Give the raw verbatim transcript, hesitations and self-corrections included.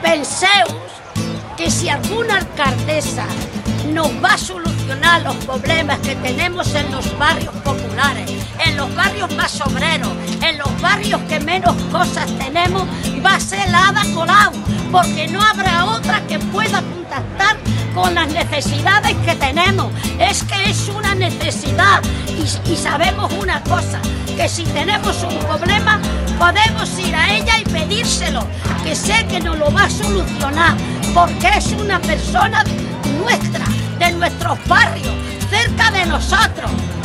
penseu que si alguna alcaldesa nos va a solucionar los problemas que tenemos en los barrios populares, en los barrios más obreros, en los barrios que menos cosas tenemos, va a ser la Ada Colau, porque no habrá otra que pueda contactar con las necesidades que tenemos. Es que es una necesidad y, y sabemos una cosa, que si tenemos un problema podemos ir a ella y pedírselo, que sé que nos lo va a solucionar, porque es una persona nuestra, de nuestros barrios, cerca de nosotros.